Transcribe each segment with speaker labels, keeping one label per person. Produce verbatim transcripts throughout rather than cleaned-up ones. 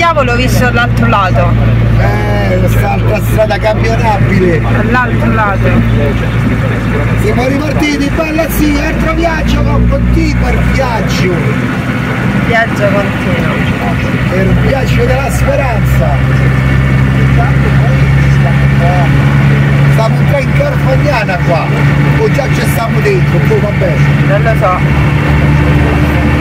Speaker 1: diavolo l'ho visto dall'altro lato.
Speaker 2: Eh, quest'altra strada campionabile.
Speaker 1: Dall'altro lato.
Speaker 2: Siamo ripartiti, bella sì, altro viaggio con continuo il viaggio.
Speaker 1: Viaggio continuo.
Speaker 2: Il viaggio della speranza. Stiamo un po' in Carfagnana qua. O già ci stiamo dentro, poi vabbè.
Speaker 1: Non lo so.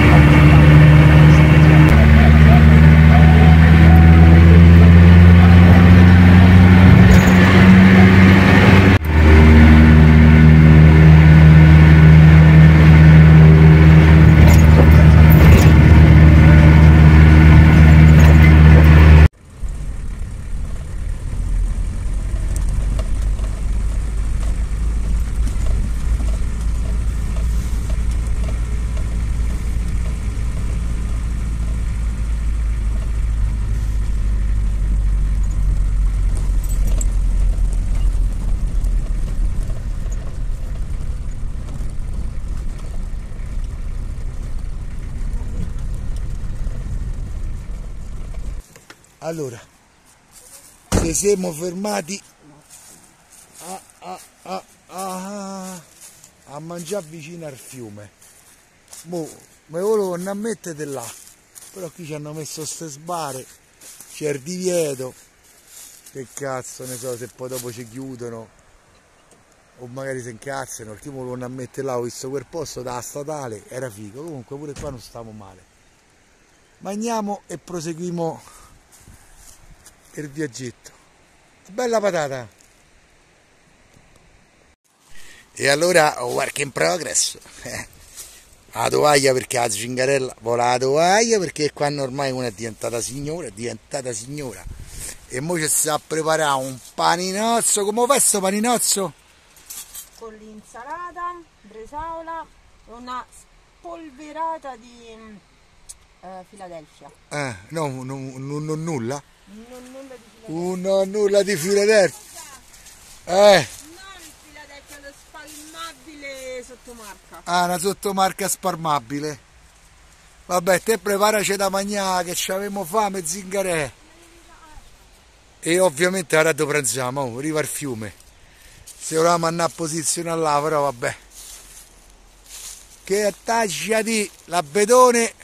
Speaker 2: Allora, ci siamo fermati a, a, a, a, a mangiare vicino al fiume. Mo, me volevo non mettere là, però qui ci hanno messo ste sbarre, c'è il divieto, che cazzo ne so se poi dopo ci chiudono o magari si incazzano, perché io volevo non mettere là, ho visto quel posto da statale, era figo, comunque pure qua non stiamo male. Mangiamo e proseguimo il viaggetto. Bella patata. E allora work in progress. La tovaglia perché la zingarella vola la tovaglia perché quando ormai una è diventata signora, è diventata signora. E mo ci sta a preparare un paninozzo. Come fa sto paninozzo?
Speaker 1: Con l'insalata, bresaola e una spolverata di eh, Philadelphia.
Speaker 2: Eh, no, non no, no, nulla.
Speaker 1: Non nulla di Philadelphia.
Speaker 2: Uno nulla di Philadelphia. Eh.
Speaker 1: Non il Philadelphia, lo spalmabile sottomarca.
Speaker 2: Ah, una sottomarca spalmabile. Vabbè, te preparaci da mangiare che c'avevamo fame, zingarè. E ovviamente ora dove pranziamo, oh, arriva al fiume. Se volevamo andare a posizionare là, però vabbè. Che attaccia di la bedone.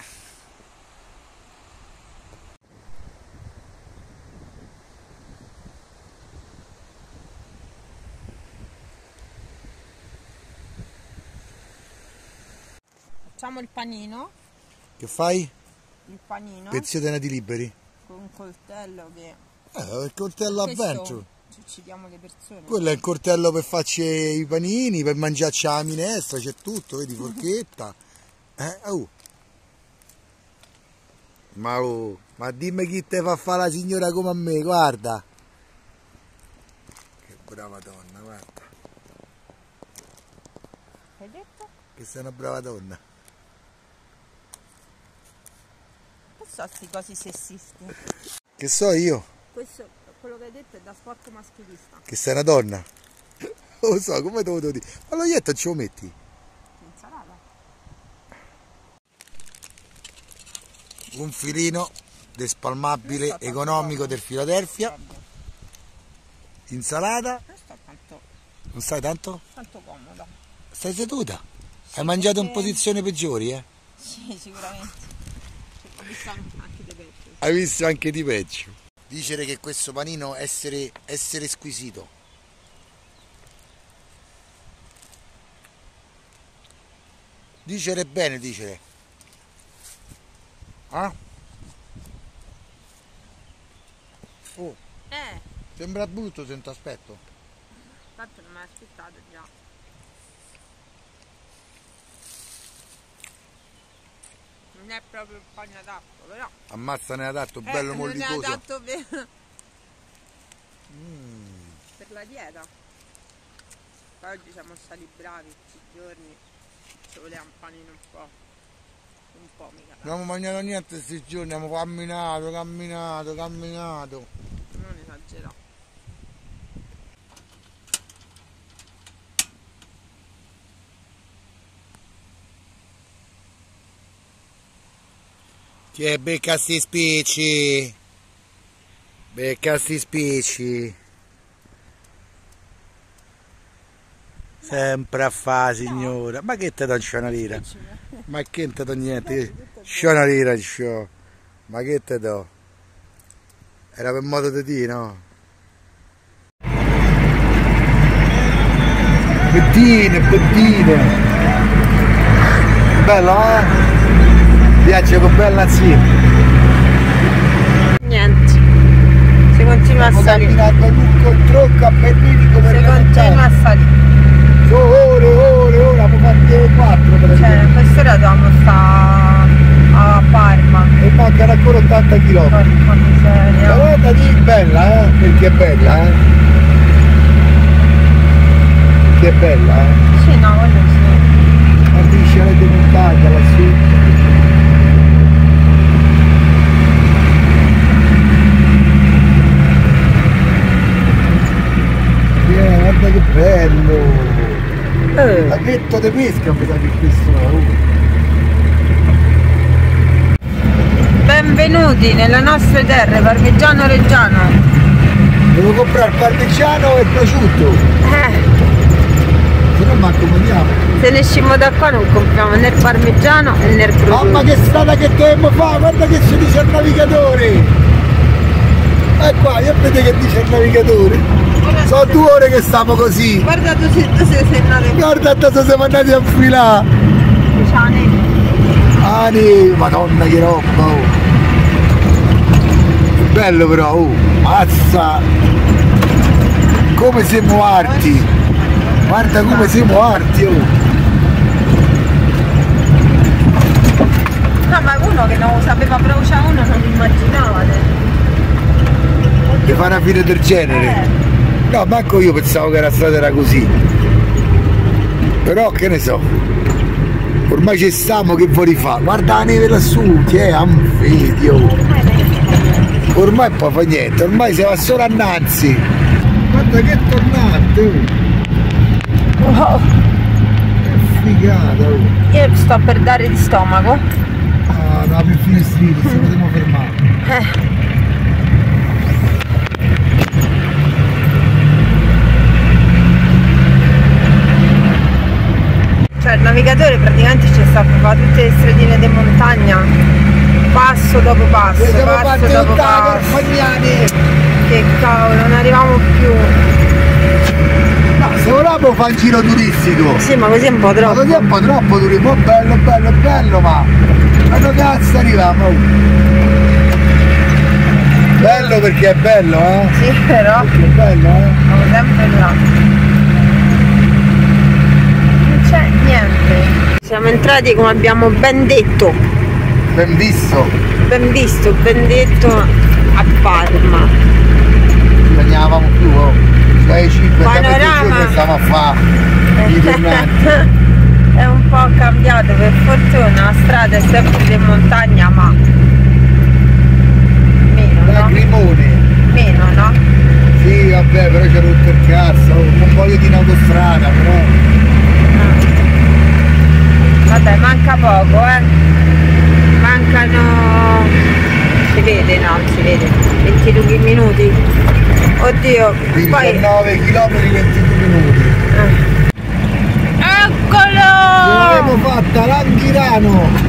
Speaker 1: Facciamo il panino.
Speaker 2: Che fai?
Speaker 1: Il panino.
Speaker 2: Pezzi teneti liberi?
Speaker 1: Con un coltello che...
Speaker 2: Eh, il coltello a vento.
Speaker 1: Ci uccidiamo le persone.
Speaker 2: Quello è il coltello per farci i panini, per mangiarci la minestra, c'è tutto, vedi, forchetta. Eh, oh. Ma, oh, ma dimmi chi te fa fare la signora come a me, guarda. Che brava donna, guarda.
Speaker 1: Hai detto?
Speaker 2: Che sei una brava donna.
Speaker 1: Che so sti cosi sessisti?
Speaker 2: Che so io?
Speaker 1: Questo, quello che hai detto è da sport maschilista.
Speaker 2: Che sei una donna? Non lo so, come te lo devo dire? Ma lo ietto ce lo metti?
Speaker 1: L'insalata.
Speaker 2: Un filino del spalmabile economico del Philadelphia. Insalata.
Speaker 1: Non sto tanto,
Speaker 2: Non stai tanto?
Speaker 1: tanto comoda.
Speaker 2: Stai seduta?
Speaker 1: Sì,
Speaker 2: Hai mangiato
Speaker 1: perché...
Speaker 2: in posizioni peggiori, eh?
Speaker 1: Sì, sicuramente. Ho visto anche dei peggio.
Speaker 2: Hai visto anche di peggio. Dicere che questo panino essere, essere squisito. Dicere bene, dicere. Ah? Oh,
Speaker 1: Eh,
Speaker 2: sembra brutto se non ti aspetto.
Speaker 1: tanto non mi hai aspettato già. Non è proprio il pane adatto, però.
Speaker 2: Ammazza, ne ha dato,
Speaker 1: Eh,
Speaker 2: bello
Speaker 1: non
Speaker 2: mollicoso.
Speaker 1: è adatto per...
Speaker 2: Mm.
Speaker 1: per la dieta. Poi oggi siamo stati bravi tutti i giorni. Ci voleva un panino un po'. Un po' mica.
Speaker 2: Non abbiamo mangiato niente questi giorni, abbiamo camminato, camminato, camminato.
Speaker 1: Non esagerare.
Speaker 2: Che becca sti spicci. Becca sti spicci. Sempre a fa, signora. Ma che te do c'è una lira? Ma che te do niente? C'è una lira, c'ho. Ma che te do? Era per modo di dire, no? Bettine, bettine. Bella, eh? Viaggio con bella zia.
Speaker 1: Niente. Si continua a salire.
Speaker 2: Camminato lungo il tronco a Bernini come
Speaker 1: Si continua a salire.
Speaker 2: Ore, ore, ore, abbiamo fatto quattro per
Speaker 1: Cioè, a quest'ora dobbiamo stare a Parma.
Speaker 2: e mancano ancora ottanta chilometri.
Speaker 1: Porca miseria.
Speaker 2: La volta di bella, eh? Perché è bella, eh? Perché è bella, eh?
Speaker 1: Sì, no, quello sì.
Speaker 2: La piscina di montagna lassù. Yeah, guarda che bello!
Speaker 1: Eh.
Speaker 2: Laghetto di pesca mi sa che questo è.
Speaker 1: Benvenuti nelle nostre terre, parmigiano reggiano.
Speaker 2: Devo comprare il parmigiano e il prosciutto,
Speaker 1: Eh,
Speaker 2: se no manco mangiamo.
Speaker 1: se ne uscimmo da qua non compriamo né il parmigiano né il prosciutto.
Speaker 2: Mamma che strada che dobbiamo fare, guarda che si dice il navigatore! E qua, io vedo che dice il navigatore. Sono due ore che stiamo così.
Speaker 1: Guarda tu se tu sei andato
Speaker 2: Guarda adesso siamo andati a filare. Ani, madonna che roba, oh. Bello però, oh. Mazza. Come siamo arti. Guarda come siamo arti, oh.
Speaker 1: No, ma uno che non lo sapeva bruciare uno non immaginava.
Speaker 2: Di fare una fine del genere.
Speaker 1: Eh.
Speaker 2: No, manco io pensavo che la strada era così. Però che ne so. Ormai ci stiamo, che vuoi fare? Guarda la neve lassù, che è anfidio. Ormai poi fa niente, ormai si va solo annanzi. Guarda che tornante.
Speaker 1: Wow.
Speaker 2: Che figata. Oh.
Speaker 1: Io sto per dare di stomaco.
Speaker 2: Ah, no, più finestrino, se potremmo fermare.
Speaker 1: Eh. Cioè il navigatore praticamente ci sta a fare tutte le stradine di montagna, passo dopo passo,
Speaker 2: Siamo
Speaker 1: passo
Speaker 2: partiti
Speaker 1: dopo
Speaker 2: da
Speaker 1: passo.
Speaker 2: Carfagnani.
Speaker 1: Che cavolo, non arriviamo più.
Speaker 2: No, se volevamo fare un giro turistico.
Speaker 1: Sì, ma così è un po'
Speaker 2: Ma
Speaker 1: troppo.
Speaker 2: così è un po' troppo turismo, bello, bello, bello, ma quando cazzo arriviamo? Bello perché è bello, eh?
Speaker 1: Sì, però
Speaker 2: Perché è bello, eh?
Speaker 1: siamo sempre là. Non c'è niente. Siamo entrati come abbiamo ben detto,
Speaker 2: Ben visto.
Speaker 1: ben visto, ben detto a Parma.
Speaker 2: Non ne avevamo più, oh. sei cinque
Speaker 1: Panorama.
Speaker 2: giorni stiamo a fare i tornanti.
Speaker 1: È un po' cambiato, per fortuna la strada è sempre di montagna, ma meno, no?
Speaker 2: Lacrimone.
Speaker 1: Meno, no?
Speaker 2: Sì, vabbè, però c'è rotto il cazzo, oh. Non voglio di in autostrada, però.
Speaker 1: Vabbè, manca poco, eh. Mancano... si vede, no, non si vede. ventidue minuti. Oddio, poi...
Speaker 2: diciannove chilometri ventidue minuti.
Speaker 1: Eh. Eccolo!
Speaker 2: L'abbiamo fatta l'Anghirano.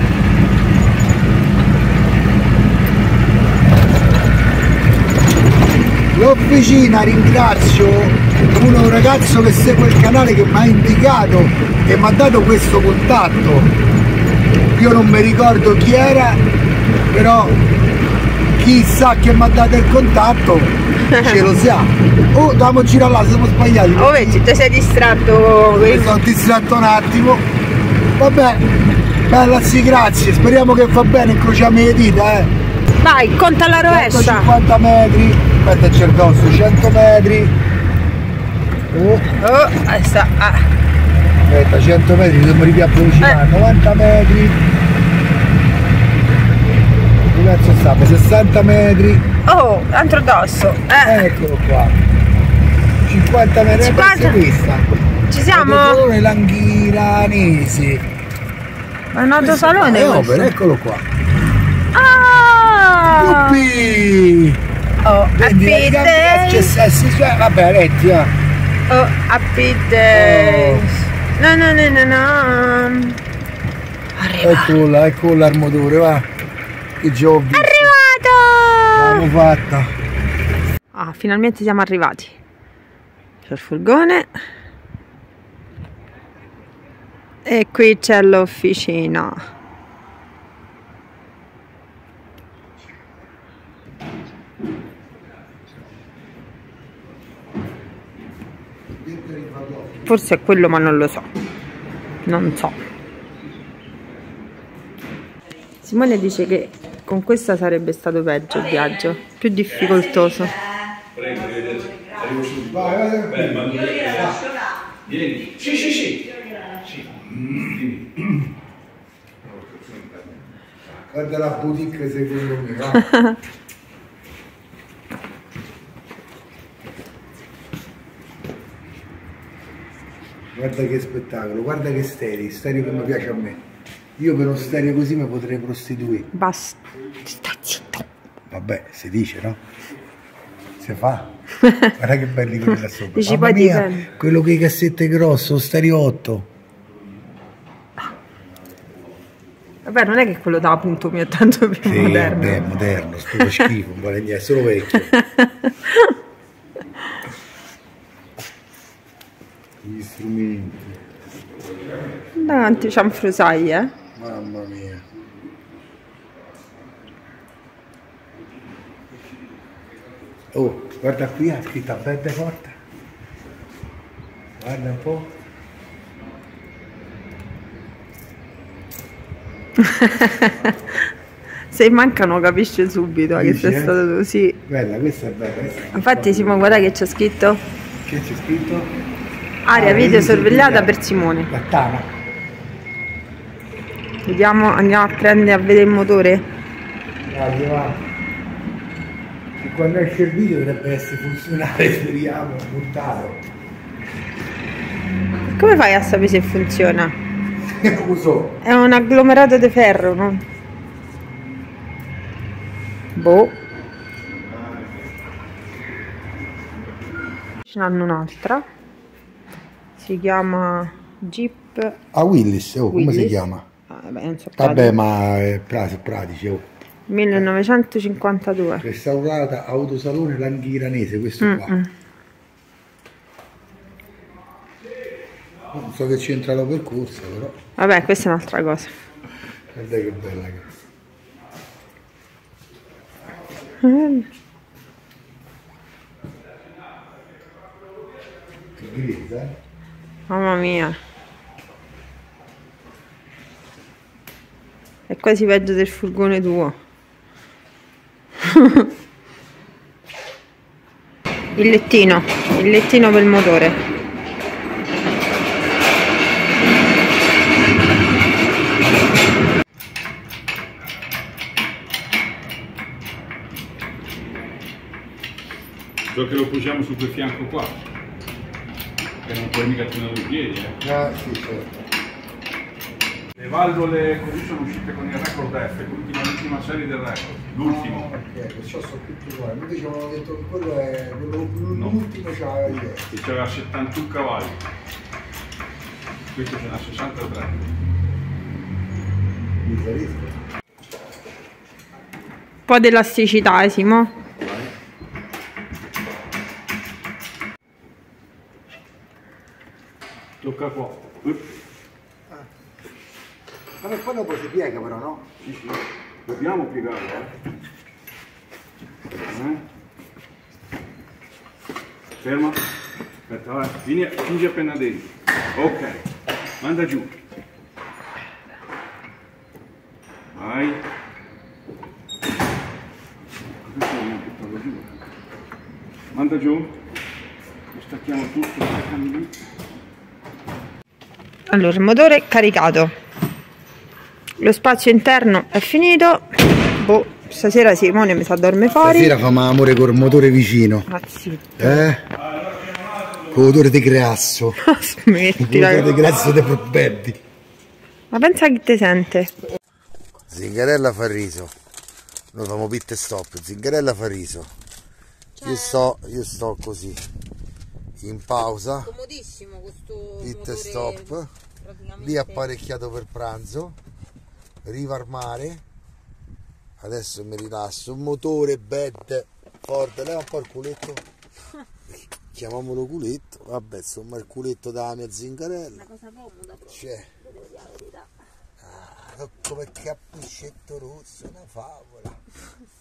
Speaker 2: L'officina, ringrazio uno, un ragazzo che segue il canale che mi ha indicato e mi ha dato questo contatto. Io non mi ricordo chi era, però chi sa che mi ha dato il contatto ce lo sa. Oh, dobbiamo girare là, siamo sbagliati.
Speaker 1: Oh, vedi, ti sei distratto.
Speaker 2: Mi sono distratto un attimo. Vabbè, bella sì, grazie. Speriamo che va bene, incrociamo le dita, eh.
Speaker 1: Vai, conta la rovescia.
Speaker 2: centocinquanta metri. Aspetta, c'è il costo, cento metri. Oh,
Speaker 1: Oh, adesso, ah.
Speaker 2: aspetta, cento metri, dobbiamo ripiare avvicinare.
Speaker 1: Eh.
Speaker 2: novanta metri. Che cazzo stiamo? sessanta metri.
Speaker 1: Oh, altro addosso. Eh.
Speaker 2: Eccolo qua. cinquanta metri.
Speaker 1: cinquanta.
Speaker 2: Questa.
Speaker 1: Ci siamo?
Speaker 2: Autosalone Langhiranesi.
Speaker 1: Ma è un autosalone
Speaker 2: È
Speaker 1: questo.
Speaker 2: opera, eccolo qua.
Speaker 1: Ah!
Speaker 2: Yuppi!
Speaker 1: Oh,
Speaker 2: Prendi
Speaker 1: happy
Speaker 2: la
Speaker 1: day.
Speaker 2: Cioè, vabbè, Letti, va.
Speaker 1: Oh, happy day. No, no, no, no, no.
Speaker 2: Eccola, eccola il motore, va. Che già ho visto.
Speaker 1: Arrivato!
Speaker 2: L'abbiamo fatta.
Speaker 1: Ah, finalmente siamo arrivati. C'è il furgone. E qui c'è l'officina. Forse è quello, ma non lo so. Non so. Simone dice che con questa sarebbe stato peggio il viaggio, più difficoltoso.
Speaker 3: Prego, arrivederci. Arrivo subito. Vai, vai, vai. Beh, ma io vieni. Sì, sì, sì. Sì.
Speaker 2: Guarda la boutique secondo me, va. Guarda che spettacolo, guarda che stereo, stereo che mi piace a me. Io per uno stereo così mi potrei prostituire.
Speaker 1: Basta, stai zitto.
Speaker 2: Vabbè, si dice, no? Si fa. Guarda che belli quelli là sopra.
Speaker 1: Dici
Speaker 2: Mamma
Speaker 1: poi
Speaker 2: mia,
Speaker 1: ti
Speaker 2: quello che cassette grosso, stereo otto.
Speaker 1: Vabbè, non è che quello da appunto mio è tanto più
Speaker 2: Sì,
Speaker 1: moderno.
Speaker 2: beh, è moderno, sto schifo, non vale niente, è solo vecchio. Gli strumenti.
Speaker 1: Davanti c'è un frusai, eh.
Speaker 2: Mamma mia. Oh, guarda qui, ha scritto Bad Forte. Guarda un po'.
Speaker 1: Se mancano capisce subito che
Speaker 2: Dici,
Speaker 1: sei
Speaker 2: eh?
Speaker 1: stato tu, sì.
Speaker 2: Bella, questa è bella. Questa è
Speaker 1: Infatti Simone, guarda che c'è scritto
Speaker 2: che c'è scritto?
Speaker 1: area
Speaker 2: Ah,
Speaker 1: video sorvegliata
Speaker 2: sorvegliata.
Speaker 1: per Simone.
Speaker 2: La tana.
Speaker 1: Vediamo, andiamo a prendere a vedere il motore.
Speaker 2: Dai, va. E quando esce il video dovrebbe essere funzionale, speriamo, montato.
Speaker 1: Come fai a sapere se funziona?
Speaker 2: Non lo so.
Speaker 1: È un agglomerato di ferro, no? Boh. Ce n'hanno un'altra. Si chiama Jeep.
Speaker 2: A Willis, oh, come si
Speaker 1: Willis.
Speaker 2: chiama?
Speaker 1: Ah, vabbè, non so
Speaker 2: Vabbè, ma è pratico, pratici, oh.
Speaker 1: millenovecentocinquantadue.
Speaker 2: Restaurata autosalone Langhiranese, questo
Speaker 1: Mm
Speaker 2: qua.
Speaker 1: -mm.
Speaker 2: Non so che c'entra la percorsa, però.
Speaker 1: Vabbè, questa è un'altra cosa.
Speaker 2: Guarda che bella che
Speaker 1: Mm.
Speaker 2: è grigia, eh?
Speaker 1: Mamma mia. È quasi peggio del furgone tuo. Il lettino, il lettino per il motore.
Speaker 3: So che lo posiamo su quel fianco qua, che non puoi mica tenere i piedi, eh.
Speaker 2: Ah, sì, certo.
Speaker 3: Le valvole così sono uscite con il record F, l'ultima, l'ultima serie del record, l'ultimo.
Speaker 2: Ah, ok, perciò sono tutti uguali. Invece mi hanno detto che quello è quello l'ultimo c'ha i
Speaker 3: E c'era settantuno cavalli, questo ce n'ha sessantatré.
Speaker 2: Mi riferisco.
Speaker 1: Un po' di elasticità, eh, Simo.
Speaker 3: Tocca qua.
Speaker 2: Ma poi dopo si piega però, no?
Speaker 3: Sì, sì. Dobbiamo piegarlo, eh. eh? Ferma. Aspetta, vai. Vieni, fingi appena dentro. Ok. Manda giù. Vai. Cosa fai? Buttarlo giù. Manda giù. Lo stacchiamo tutto, staccami lì.
Speaker 1: Allora, il motore è caricato. Lo spazio interno è finito. Boh, stasera Simone mi sa dorme fuori.
Speaker 2: Stasera fa amore col motore vicino.
Speaker 1: Ah, sì.
Speaker 2: Eh? Con odore di grasso.
Speaker 1: Smettila.
Speaker 2: Odore di grasso dei probetti.
Speaker 1: Ma pensa chi te sente.
Speaker 2: Zingarella fa riso. Noi famo pit e stop. Zingarella fa riso. io sto, io sto così in pausa,
Speaker 1: comodissimo questo
Speaker 2: pit
Speaker 1: motore,
Speaker 2: stop,
Speaker 1: praticamente.
Speaker 2: lì apparecchiato per pranzo, riva al mare, adesso mi rilasso, un motore bed Ford, leva un po' il culetto, chiamiamolo culetto, vabbè insomma il culetto della mia zingarella,
Speaker 1: una cosa comoda proprio,
Speaker 2: c'è,
Speaker 1: devo dire la verità.
Speaker 2: ah, come cappicetto rosso, una favola.